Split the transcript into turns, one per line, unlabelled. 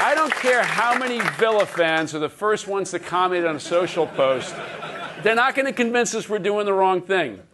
I don't care how many Villa fans are the first ones to comment on a social post. They're not going to convince us we're doing the wrong thing.